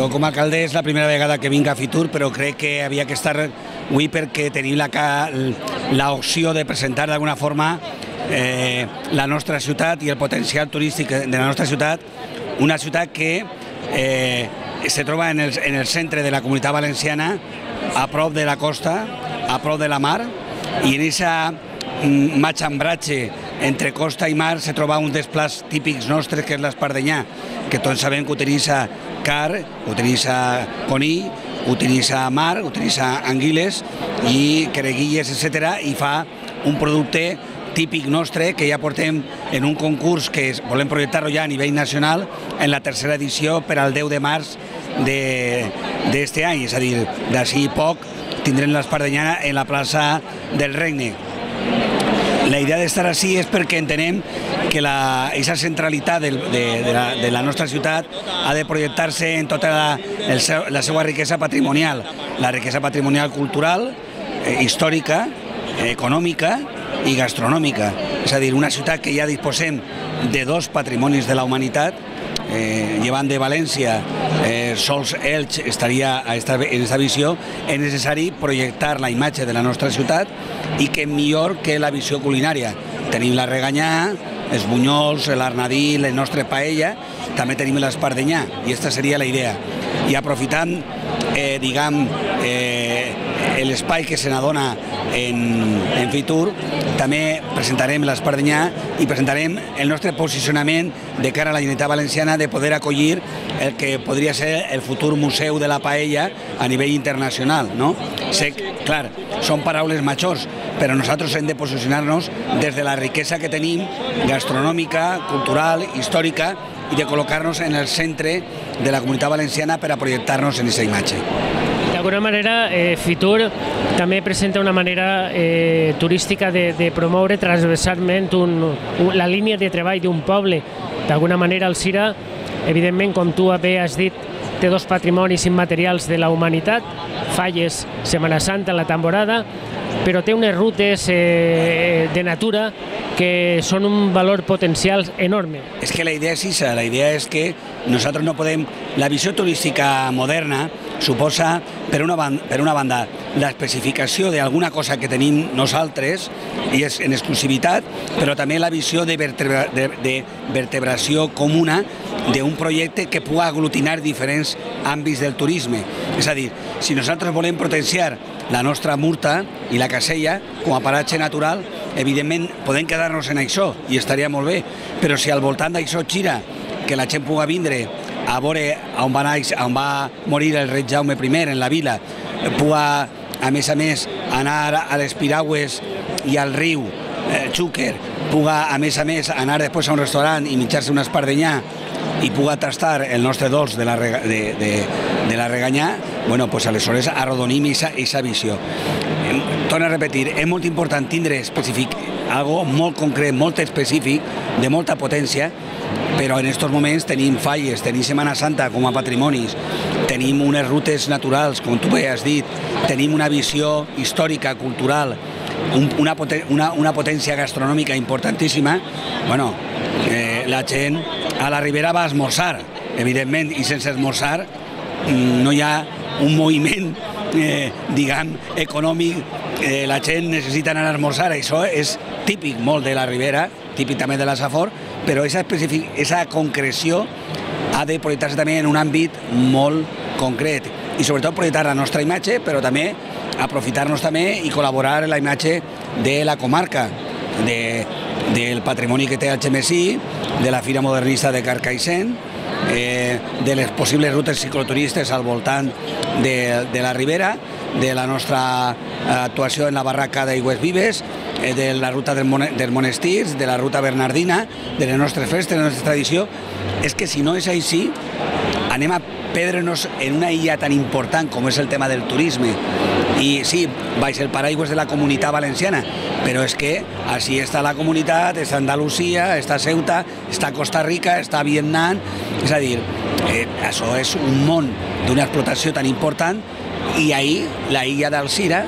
Jo com a alcalde és la primera vegada que vinc a Fitur, però crec que havia que estar avui perquè tenim l'opció de presentar d'alguna forma la nostra ciutat i el potencial turístic de la nostra ciutat, una ciutat que se troba en el centre de la Comunitat Valenciana, a prop de la costa, a prop de la mar, i en aquest matxembratge entre costa i mar se troba un dels plats típics nostres, que és l'espardenyà, que tots sabem que utilitza carn, utilitza conill, utilitza mar, utilitza anguiles i quereguilles, etc. i fa un producte típic nostre que ja portem en un concurs que volem projectar-lo ja a nivell nacional en la tercera edició per al 10 de març d'este any, és a dir, d'ací poc tindrem l'espardenyà en la plaça del Regne. La idea d'estar així és perquè entenem que aquesta centralitat de la nostra ciutat ha de projectar-se en tota la seva riquesa patrimonial, la riquesa patrimonial cultural, històrica, econòmica i gastronòmica. És a dir, una ciutat que ja disposem de dos patrimonis de la humanitat, llevant de València, sols Elx estaria en aquesta visió, és necessari projectar la imatge de la nostra ciutat i que millor que la visió culinària. Tenim la reganyà, els bunyols, l'arnadí, la nostra paella, també tenim l'espardenyà i aquesta seria la idea. I aprofitant, diguem, l'espai que se n'adona en Fitur, també presentarem l'espardenyà i presentarem el nostre posicionament de cara a la Generalitat Valenciana de poder acollir el que podria ser el futur museu de la paella a nivell internacional. Sé que, clar, són paraules majors, però nosaltres hem de posicionar-nos des de la riquesa que tenim, gastronòmica, cultural, històrica, i de col·locar-nos en el centre de la Comunitat Valenciana per a projectar-nos en aquesta imatge. D'alguna manera, Fitur també presenta una manera turística de promoure transversalment la línia de treball d'un poble. D'alguna manera, Alzira, evidentment, com tu bé has dit, té dos patrimonis immaterials de la humanitat, Falles, Setmana Santa, la Tamborada, però té unes rutes de natura que són un valor potencial enorme. És que la idea és aquesta, la idea és que nosaltres no podem... La visió turística moderna suposa, per una banda, l'especificació d'alguna cosa que tenim nosaltres, i és en exclusivitat, però també la visió de vertebració comuna d'un projecte que pugui aglutinar diferents àmbits del turisme. És a dir, si nosaltres volem potenciar la nostra Murta i la Casella com a paratge natural, evidentment podem quedar-nos en això i estaria molt bé, però si al voltant d'això gira que la gent pugui vindre a veure on va morir el rei Jaume I en la vila, pugui, a més, anar a les piragües i al riu Xúquer, pugui, a més, anar després a un restaurant i menjar-se un espardenyà i pugui tastar el nostre dolç de la reganyà, doncs aleshores arrodonim aquesta visió. Torno a repetir, és molt important tindre algo molt concret, molt específic, de molta potència, però en aquests moments tenim Falles, tenim Setmana Santa com a patrimonis, tenim unes rutes naturals, com tu bé has dit, tenim una visió històrica, cultural, una potència gastronòmica importantíssima. La gent a la Ribera va a esmorzar, evidentment, i sense esmorzar no hi ha un moviment, diguem, econòmic. La gent necessita anar a esmorzar, això és típic molt de la Ribera, típic també de la Safor, però aquesta concreció ha de projectar-se també en un àmbit molt concret i sobretot projectar la nostra imatge, però també aprofitar-nos també i col·laborar en la imatge de la comarca, del patrimoni que té Algemesí, de la Fira Modernista de Carcaixent, de les possibles rutes cicloturistes al voltant de la Ribera, de la nostra actuació en la barraca d'Aigües Vives, de la ruta dels monestirs, de la ruta bernardina, de les nostres festes, de la nostra tradició. És que si no és així, anem a perdre'ns en una illa tan important com és el tema del turisme. I sí, baix el paraigües de la Comunitat Valenciana, però és que així està la comunitat, està Andalusia, està Ceuta, està Costa Rica, està Vietnam. És a dir, això és un món d'una explotació tan important i ahir la illa d'Alzira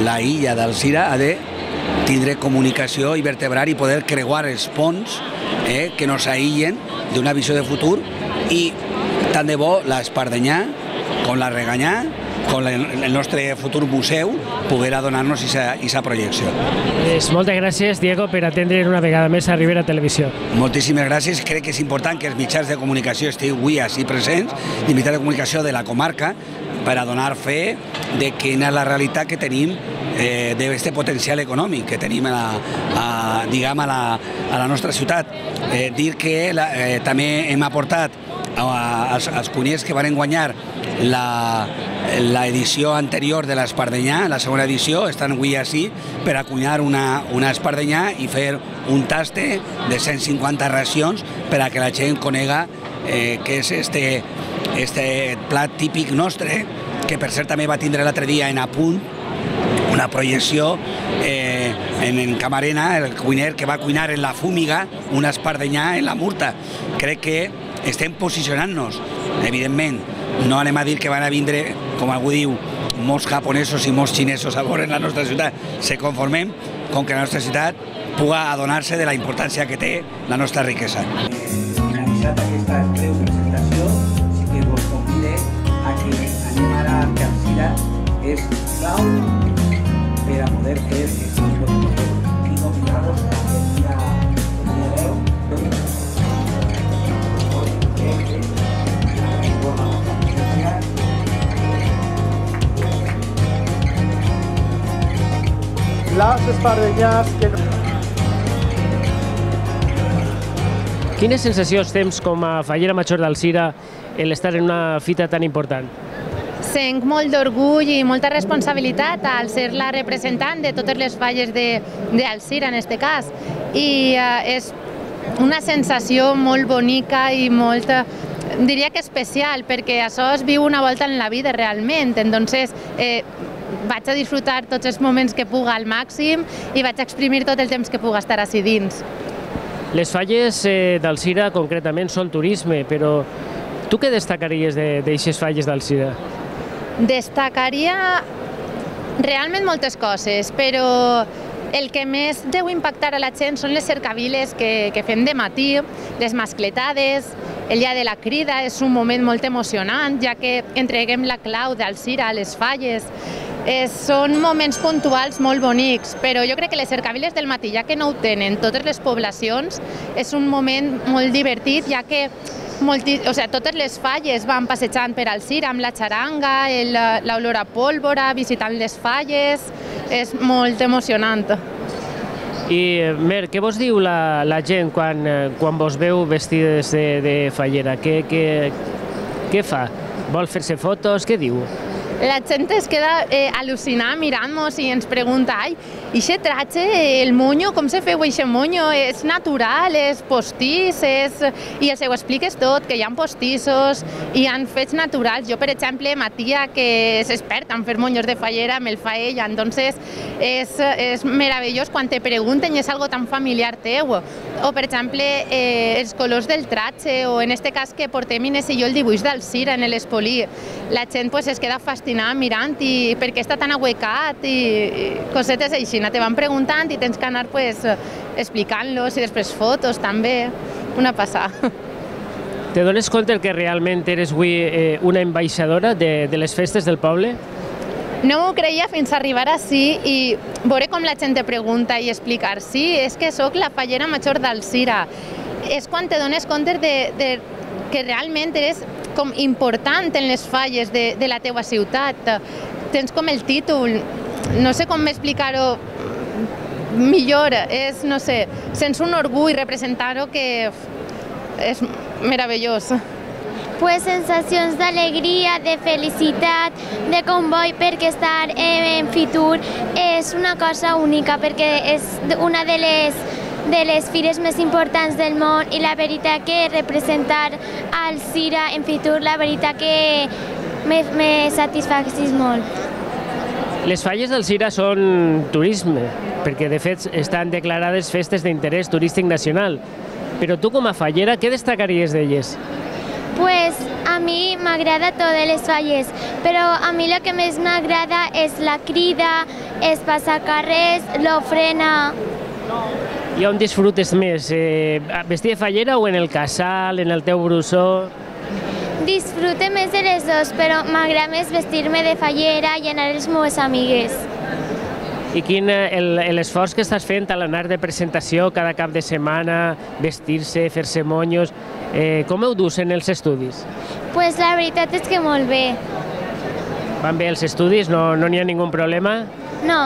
ha de tindre comunicació i vertebrar i poder creuar els ponts que nos aïllen d'una visió de futur i tant de bo l'Espardenyà com la Reganyà, com el nostre futur museu, poder donar-nos aquesta projecció. Moltes gràcies, Diego, per atendre una vegada més a Ribera Televisió. Moltíssimes gràcies. Crec que és important que els mitjans de comunicació estiguin avui així presents, i mitjans de comunicació de la comarca, per a donar fe de quina és la realitat que tenim d'aquest potencial econòmic que tenim a la nostra ciutat. Dir que també hem aportat als cuiners que van guanyar l'edició anterior de l'Espardenyà, la segona edició, estan avui així per a cuinar una espardenyà i fer un taste de 150 racions per a que la gent conega què és este plat típic nostre, que per cert també va tindre l'altre dia en Apunt una projecció en Camarena, el cuiner que va cuinar en la Fúmiga una espardenyà en la Murta. Crec que estem posicionant-nos, evidentment. No anem a dir que van a vindre, com algú diu, molts japonesos i molts xinesos a veure en la nostra ciutat. Se conformem com que la nostra ciutat pugui adonar-se de la importància que té la nostra riquesa. Finalitzat aquesta breu presentació, sí que vos convide a que anem ara a que Alzira és clau per a poder fer aquests projectes i convidar-vos a venir a veu. Les espardenyars que... Quines sensacions tens com a fallera major d'Alzira en estar en una fita tan important? Sent molt d'orgull i molta responsabilitat al ser la representant de totes les falles d'Alzira, en aquest cas. I és una sensació molt bonica i molt, diria que especial, perquè això es viu una volta en la vida realment. Entonces, vaig a disfrutar tots els moments que puga al màxim i vaig a exprimir tot el temps que puga estar així dins. Les falles d'Alzira concretament són turisme, però tu què destacaries d'aixes falles d'Alzira? Destacaria realment moltes coses, però el que més deu impactar a la gent són les cercaviles que fem de matí, les mascletades, el dia de la crida és un moment molt emocionant, ja que entreguem la clau d'Alzira a les falles. Són moments puntuals molt bonics, però jo crec que les cercaviles del matí, ja que no ho tenen totes les poblacions, és un moment molt divertit, ja que totes les falles van passejant per Alzira amb la xaranga, l'olor a pólvora, visitant les falles, és molt emocionant. I, Mer, què vos diu la gent quan vos veu vestides de fallera? Què fa? Vol fer-se fotos? Què diu? La gent es queda al·lucinada mirant-nos i ens pregunta: ai, ixe tratge, el monyo, com se feu ixe monyo? És natural, és postís, i els ho expliques tot, que hi ha postissos, hi ha fets naturals. Jo, per exemple, ma tia, que és experta en fer monyos de fallera, me'l fa ella, entonces és meravellós quan te pregunten i és algo tan familiar teu. O, per exemple, els colors del tratge, o en este cas que portem Inés i jo el dibuix d'Alzira en l'Espolí. La gent es queda fascinada mirant i per què està tan ahuecat i cosetes així. Te van preguntant i tens que anar explicant-los i després fotos també. Una passada. Te dones compte que realment eres avui una ambaixadora de les festes del poble? No m'ho creia fins a arribar ací i veure com la gent te pregunta i explicar: sí, és que sóc la fallera major d'Alzira. És quan te dones compte que realment eres com important en les falles de la teua ciutat. Tens com el títol, no sé com explicar-ho millor, no sé, sents un orgull representar-ho que és meravellós. Pues sensacions d'alegria, de felicitat, de comboi, perquè estar en Fitur és una cosa única, perquè és una de les fires més importants del món i la veritat que representar Alzira en Fitur, la veritat que me satisfacis molt. Les falles d'Alzira són turisme, perquè de fet estan declarades festes d'interès turístic nacional. Però tu com a fallera, què destacaries d'elles? Pues a mi m'agrada totes les falles, però a mi el que més m'agrada és la crida, és passar carrers, l'ofrena. I on disfrutes més? Vestir de fallera o en el casal, en el teu brusó? Disfrute més de les dues, però m'agrada més vestir-me de fallera i anar amb les meves amigues. I quin l'esforç que estàs fent a l'anar de presentació cada cap de setmana, vestir-se, fer-se monyos, com ho dus en els estudis? Pues la veritat és que molt bé. Van bé els estudis? No n'hi ha ningú problema? No.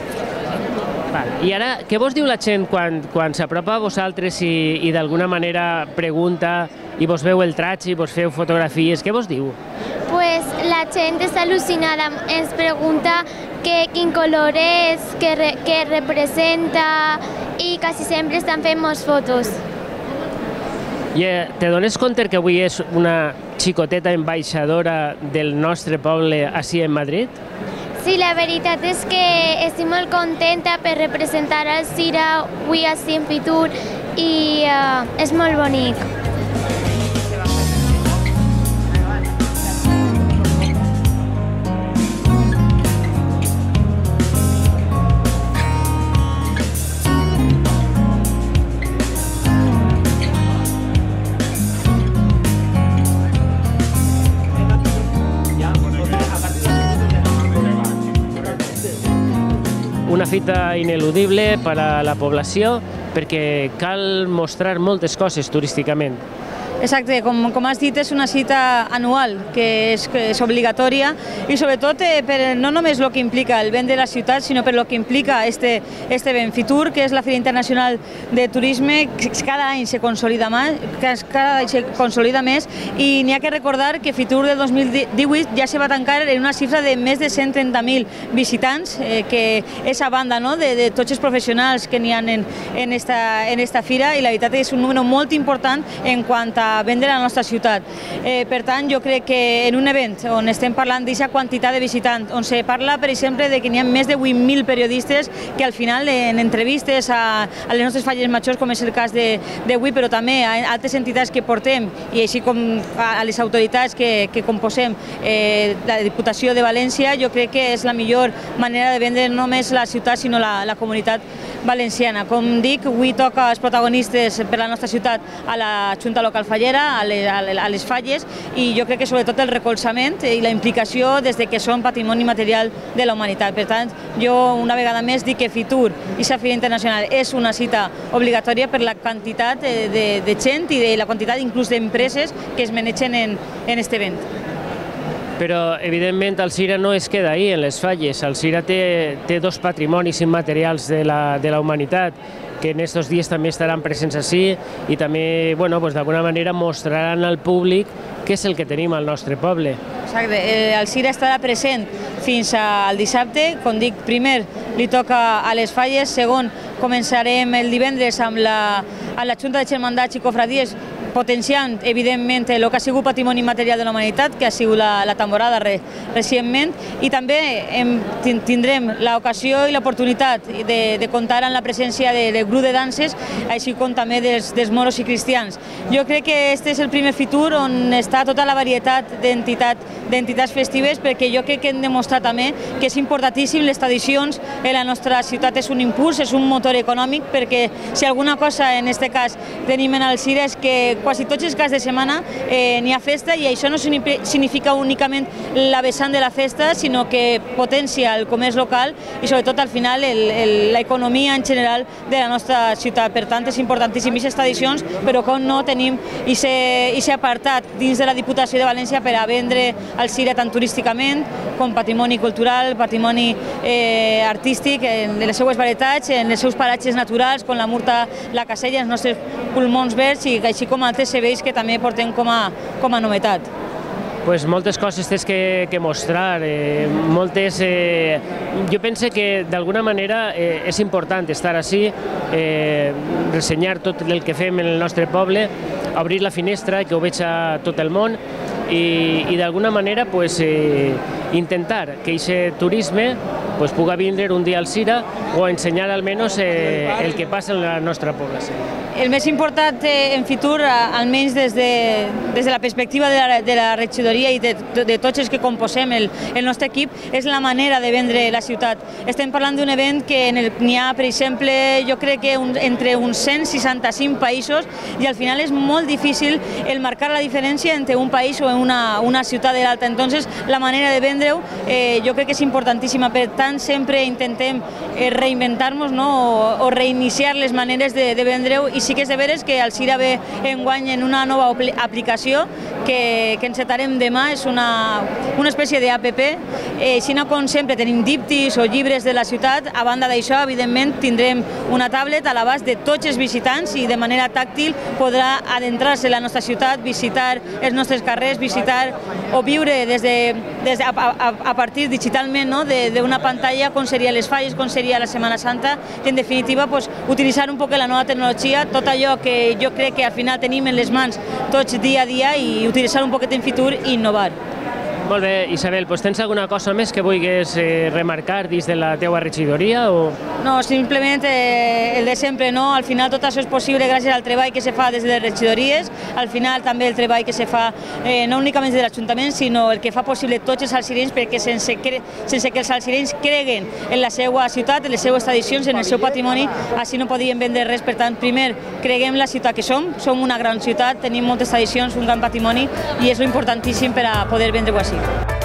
I ara, què vos diu la gent quan s'apropa a vosaltres i d'alguna manera pregunta i vos veu el traje i vos feu fotografies? Què vos diu? Pues la gent està al·lucinada, ens pregunta quin color és, què representa i quasi sempre estan fent moltes fotos. I te dones compte que avui és una xicoteta ambaixadora del nostre poble ací en Madrid? Sí, la veritat és que estic molt contenta per representar el Cira avui ací en Fitur i és molt bonic. Una fita ineludible per a la població perquè cal mostrar moltes coses turísticament. Exacte, com has dit, és una cita anual que és obligatòria i sobretot no només el que implica el vent de la ciutat, sinó per el que implica este vent Fitur, que és la Fira Internacional de Turisme, que cada any se consolida més i n'hi ha que recordar que Fitur del 2018 ja se va tancar en una xifra de més de 130.000 visitants, que és a banda de tots els professionals que n'hi ha en esta fira i la veritat és un número molt important en quant a vendre la nostra ciutat. Per tant, jo crec que en un event on estem parlant d'aquesta quantitat de visitants, on se parla, per exemple, de que n'hi ha més de 8.000 periodistes que al final, en entrevistes a les nostres falles majors, com és el cas d'avui, però també a altres entitats que portem, i així com a les autoritats que composem la Diputació de València, jo crec que és la millor manera de vendre no només la ciutat, sinó la comunitat valenciana. Com dic, avui toca als protagonistes per la nostra ciutat a la Junta Local Fallera, a les falles, i jo crec que sobretot el recolzament i la implicació des que són patrimoni material de la humanitat. Per tant, jo una vegada més dic que Fitur i la Fira Internacional és una cita obligatòria per la quantitat de gent i de la quantitat inclús d'empreses que es manegen en aquest event. Però, evidentment, el Cira no es queda ahí, en les falles. El Cira té dos patrimonis immaterials de la humanitat que en aquests dies també estaran presents ací i també, d'alguna manera, mostraran al públic què és el que tenim al nostre poble. Exacte, el Cira estarà present fins al dissabte. Com dic, primer li toca a les falles, segon començarem el divendres amb la Junta de Germandats i Cofradies, potenciant, evidentment, el que ha sigut patrimoni material de la humanitat, que ha sigut la tamborada recentment, i també tindrem l'ocasió i l'oportunitat de comptar amb la presència del grup de danses, així com també dels moros i cristians. Jo crec que aquest és el primer Fitur on està tota la varietat d'entitats festives, perquè jo crec que hem demostrat també que és importantíssim les tradicions en la nostra ciutat, és un impuls, és un motor econòmic, perquè si alguna cosa en aquest cas tenim en el Cira és que quasi tots els caps de setmana n'hi ha festa i això no significa únicament la vessant de la festa, sinó que potencia el comerç local i sobretot al final l'economia en general de la nostra ciutat. Per tant, és importantíssim aquestes tradicions, però com no tenim aquest apartat dins de la Diputació de València per a vendre el Cira tant turísticament com patrimoni cultural, patrimoni artístic, en les seues varietats, en els seus paratges naturals, com la Murta, la Casella, els nostres pulmons verds, i així com altres serveis que també portem com a novetat. Pues moltes coses tens que mostrar, jo penso que d'alguna manera és important estar ací, ressenyar tot el que fem en el nostre poble, obrir la finestra que ho veig a tot el món i d'alguna manera intentar que aquest turisme puga vindre un dia al Sira o ensenyar almenys el que passa en la nostra població. El més important en Fitur, almenys des de la perspectiva de la regidoria i de tots els que composem el nostre equip, és la manera de vendre la ciutat. Estem parlant d'un event que n'hi ha, per exemple, jo crec que entre uns 165 països i al final és molt difícil el marcar la diferència entre un país o una ciutat de l'altra. Entonces, la manera de vendre-ho jo crec que és importantíssima. Per tant, sempre intentem reinventar-nos o reiniciar les maneres de vendre-ho i sí que és de veres que el Sira ve enguany en una nova aplicació que encetarem demà, és una espècie d'app. Si no, com sempre, tenim díptics o llibres de la ciutat. A banda d'això, evidentment, tindrem una tablet a l'abast de tots els visitants i de manera tàctil podrà adentrar-se a la nostra ciutat, visitar els nostres carrers, visitar o viure a partir digitalment d'una pantalla com serien les falles, com seria la Setmana Santa i, en definitiva, utilitzar un poc la nova tecnologia, tot allò que jo crec que al final tenim en les mans tots dia a dia i utilitzar un poquet en Fitur i innovar. Molt bé, Isabel, tens alguna cosa més que vulguis remarcar dins de la teua regidoria? No, simplement el de sempre, no? Al final tot això és possible gràcies al treball que se fa des de les regidories, al final també el treball que se fa no únicament des de l'Ajuntament, sinó el que fa possible tots els salsirencs, perquè sense que els salsirencs creguen en la seva ciutat, en les seues tradicions, en el seu patrimoni, així no podríem vendre res. Per tant, primer, creguem la ciutat que som una gran ciutat, tenim moltes tradicions, un gran patrimoni i és importantíssim per a poder vendre-ho així.